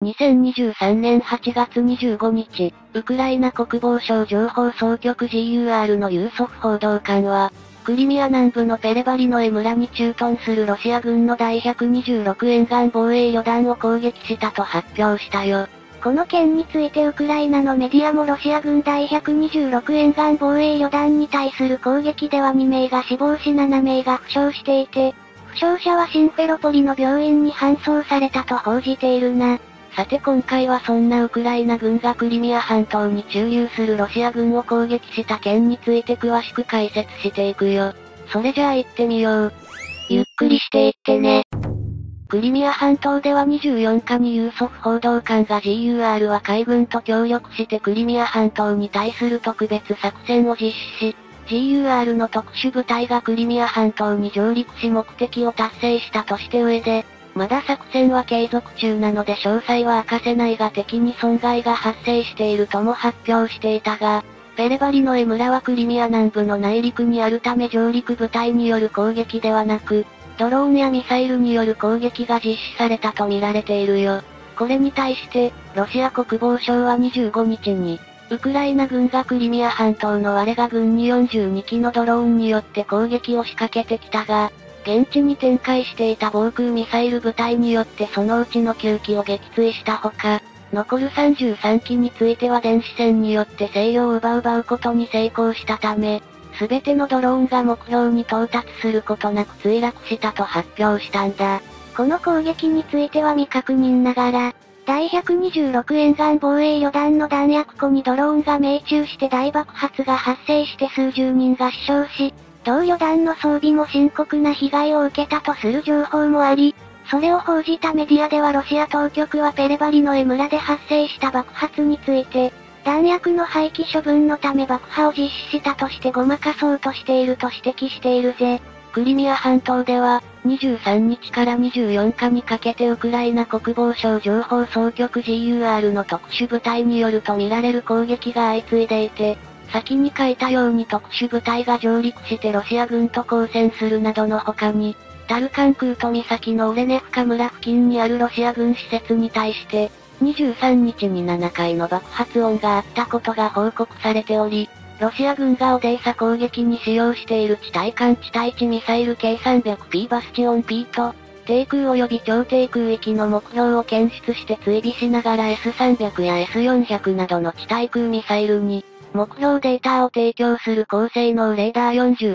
2023年8月25日、ウクライナ国防省情報総局 GUR のユーソフ報道官は、クリミア南部のペレバリノエ村に駐屯するロシア軍の第126沿岸防衛旅団を攻撃したと発表したよ。 この件についてウクライナのメディアもロシア軍第126沿岸防衛旅団に対する攻撃では2名が死亡し7名が負傷していて、負傷者はシンフェロポリの病院に搬送されたと報じているな。 さて今回はそんなウクライナ軍がクリミア半島に駐留するロシア軍を攻撃した件について詳しく解説していくよ。それじゃあ行ってみよう。 ゆっくりしていってね。 クリミア半島では24日にユーソフ報道官が GUR は海軍と協力してクリミア半島に対する特別作戦を実施し、GUR の特殊部隊がクリミア半島に上陸し目的を達成したとして上で、まだ作戦は継続中なので詳細は明かせないが敵に損害が発生しているとも発表していたが、ペレバリノエ村はクリミア南部の内陸にあるため上陸部隊による攻撃ではなく、ドローンやミサイルによる攻撃が実施されたと見られているよ。これに対して、ロシア国防省は25日に、ウクライナ軍がクリミア半島のワレガ軍に42機のドローンによって攻撃を仕掛けてきたが、現地に展開していた防空ミサイル部隊によってそのうちの9機を撃墜したほか、残る33機については電子戦によって制御を奪うことに成功したため、すべてのドローンが目標に到達することなく墜落したと発表したんだ。 この攻撃については未確認ながら、第126沿岸防衛旅団の弾薬庫にドローンが命中して大爆発が発生して数十人が死傷し、同旅団の装備も深刻な被害を受けたとする情報もあり、それを報じたメディアではロシア当局はペレバリノエ村で発生した爆発について、弾薬の廃棄処分のため爆破を実施したとしてごまかそうとしていると指摘しているぜ。 クリミア半島では、23日から24日にかけてウクライナ国防省情報総局 GUR の特殊部隊によると見られる攻撃が相次いでいて、先に書いたように特殊部隊が上陸してロシア軍と交戦するなどの他に、タルカン空と岬のオレネフカ村付近にあるロシア軍施設に対して、23日に7回の爆発音があったことが報告されており、ロシア軍がオデーサ攻撃に使用している地対艦地対地ミサイル K300P バスチオン P と、低空及び超低空域の目標を検出して追尾しながら S300 や S400 などの地対空ミサイルに、目標データを提供する高性能レーダー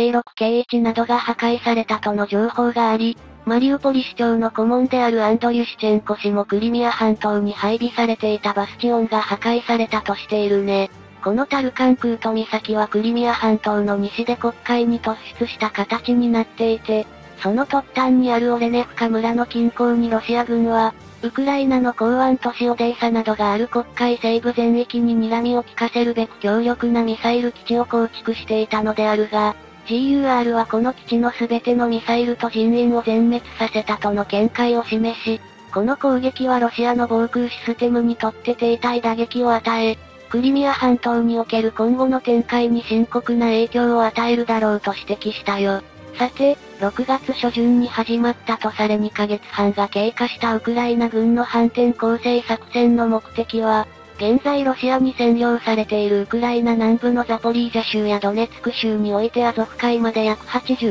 48A6K1 などが破壊されたとの情報があり、マリウポリ市長の顧問であるアンドリュシチェンコ氏もクリミア半島に配備されていたバスチオンが破壊されたとしているね。このタルカン空と岬はクリミア半島の西で黒海に突出した形になっていて、その突端にあるオレネフカ村の近郊にロシア軍は、ウクライナの港湾都市オデーサなどがある黒海西部全域に睨みを利かせるべく強力なミサイル基地を構築していたのであるが、GUR はこの基地の全てのミサイルと人員を全滅させたとの見解を示し、この攻撃はロシアの防空システムにとって停滞打撃を与え、クリミア半島における今後の展開に深刻な影響を与えるだろうと指摘したよ。さて、6月初旬に始まったとされ2ヶ月半が経過したウクライナ軍の反転攻勢作戦の目的は、現在ロシアに占領されているウクライナ南部のザポリージャ州やドネツク州においてアゾフ海まで約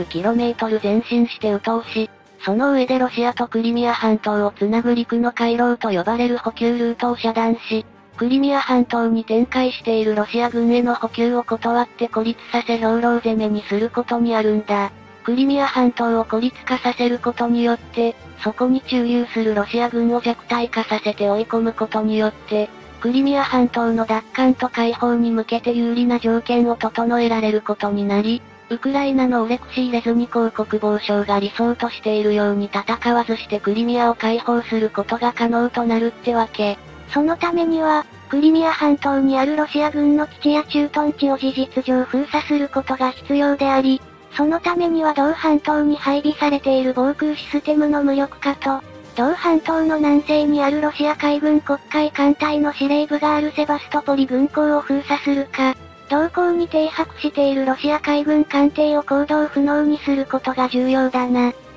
80km 前進して撃とうし、その上でロシアとクリミア半島をつなぐ陸の回廊と呼ばれる補給ルートを遮断し、クリミア半島に展開しているロシア軍への補給を断って孤立させ兵糧攻めにすることにあるんだ。クリミア半島を孤立化させることによって、そこに駐留するロシア軍を弱体化させて追い込むことによって、クリミア半島の奪還と解放に向けて有利な条件を整えられることになり、ウクライナのオレクシー・レズニコフ国防相が理想としているように戦わずしてクリミアを解放することが可能となるってわけ。 そのためには、クリミア半島にあるロシア軍の基地や駐屯地を事実上封鎖することが必要であり、そのためには同半島に配備されている防空システムの無力化と、同半島の南西にあるロシア海軍黒海艦隊の司令部があるセバストポリ軍港を封鎖するか、同港に停泊しているロシア海軍艦艇を行動不能にすることが重要だな。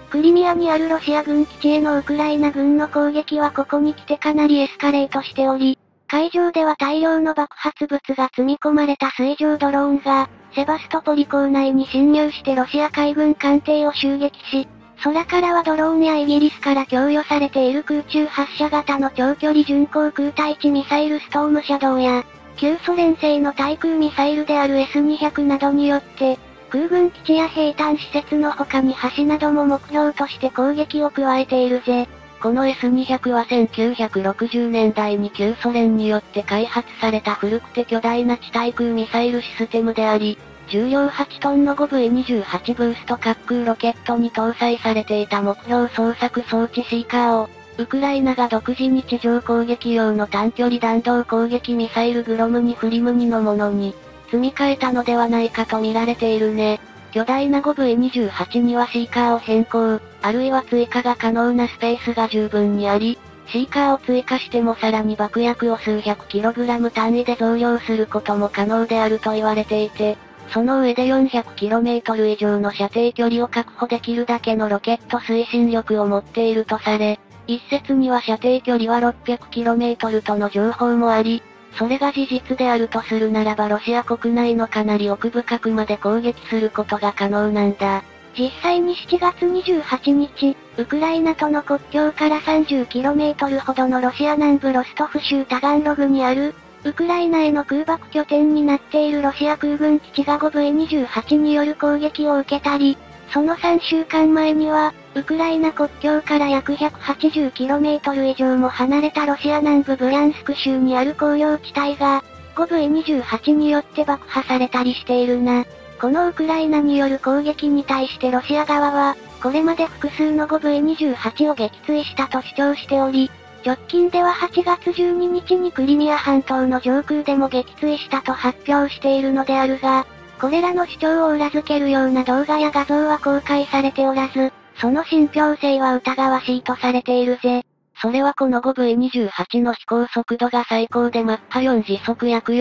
クリミアにあるロシア軍基地へのウクライナ軍の攻撃はここに来てかなりエスカレートしており、海上では大量の爆発物が積み込まれた水上ドローンが、セバストポリ港内に侵入してロシア海軍艦艇を襲撃し、空からはドローンやイギリスから供与されている空中発射型の長距離巡航空対地ミサイルストームシャドウや、旧ソ連製の対空ミサイルである S200 などによって、空軍基地や兵隊施設の他に橋なども目標として攻撃を加えているぜ。 この S200 は1960年代に旧ソ連によって開発された古くて巨大な地対空ミサイルシステムであり、重量8トンの 5V28 ブースト滑空ロケットに搭載されていた目標捜索装置シーカーを、ウクライナが独自に地上攻撃用の短距離弾道攻撃ミサイルグロムにフリム2のものに、積み替えたのではないかと見られているね。巨大な 5V28 にはシーカーを変更、あるいは追加が可能なスペースが十分にあり、シーカーを追加してもさらに爆薬を数百キログラム単位で増量することも可能であると言われていて、その上で 400km 以上の射程距離を確保できるだけのロケット推進力を持っているとされ、一説には射程距離は 600km との情報もあり、それが事実であるとするならばロシア国内のかなり奥深くまで攻撃することが可能なんだ。 実際に7月28日、ウクライナとの国境から 30km ほどのロシア南部ロストフ州タガンログにある、ウクライナへの空爆拠点になっているロシア空軍基地が 5V28 による攻撃を受けたり、その3週間前には、ウクライナ国境から約 180km 以上も離れたロシア南部ブリャンスク州にある工業地帯が、5V28 によって爆破されたりしているな。このウクライナによる攻撃に対してロシア側は、これまで複数の 5V28 を撃墜したと主張しており、直近では8月12日にクリミア半島の上空でも撃墜したと発表しているのであるが、これらの主張を裏付けるような動画や画像は公開されておらず、その信憑性は疑わしいとされているぜ。 それはこの 5V28 の飛行速度が最高でマッハ4時速約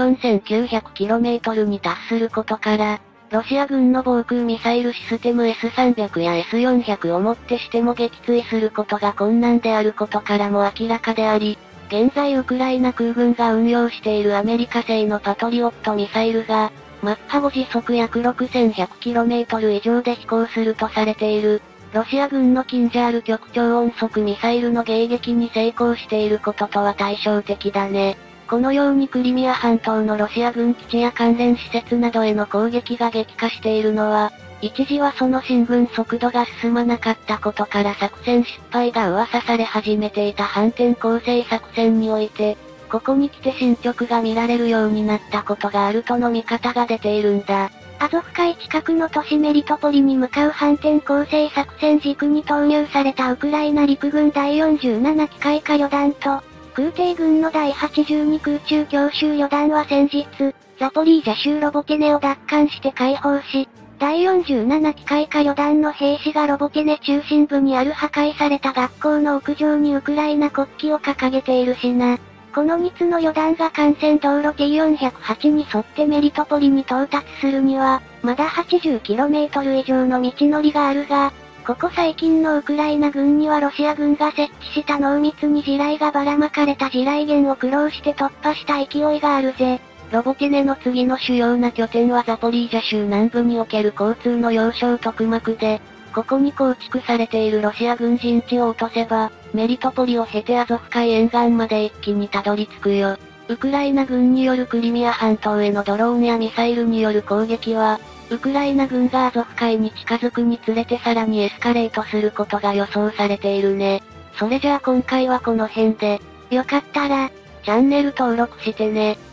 4900km に達することから、ロシア軍の防空ミサイルシステム S300 や S400 をもってしても撃墜することが困難であることからも明らかであり、現在ウクライナ空軍が運用しているアメリカ製のパトリオットミサイルが、マッハ5時速約 6100km 以上で飛行するとされている、ロシア軍のキンジャール極超音速ミサイルの迎撃に成功していることとは対照的だね。このようにクリミア半島のロシア軍基地や関連施設などへの攻撃が激化しているのは、一時はその進軍速度が進まなかったことから作戦失敗が噂され始めていた反転攻勢作戦において、ここに来て進捗が見られるようになったことがあるとの見方が出ているんだ。 アゾフ海近くの都市メリトポリに向かう反転攻勢作戦軸に投入されたウクライナ陸軍第47機械化旅団と、空挺軍の第82空中強襲旅団は先日、ザポリージャ州ロボティネを奪還して解放し、第47機械化旅団の兵士がロボティネ中心部にある破壊された学校の屋上にウクライナ国旗を掲げているしな。この2つの旅団が幹線道路 T408 に沿ってメリトポリに到達するには、まだ 80km 以上の道のりがあるが、ここ最近のウクライナ軍にはロシア軍が設置した濃密に地雷がばらまかれた地雷原を苦労して突破した勢いがあるぜ。 ロボティネの次の主要な拠点はザポリージャ州南部における交通の要衝トクマクで、ここに構築されているロシア軍陣地を落とせば、メリトポリを経てアゾフ海沿岸まで一気にたどり着くよ。ウクライナ軍によるクリミア半島へのドローンやミサイルによる攻撃は、ウクライナ軍がアゾフ海に近づくにつれてさらにエスカレートすることが予想されているね。それじゃあ今回はこの辺で、 よかったら、 チャンネル登録してね。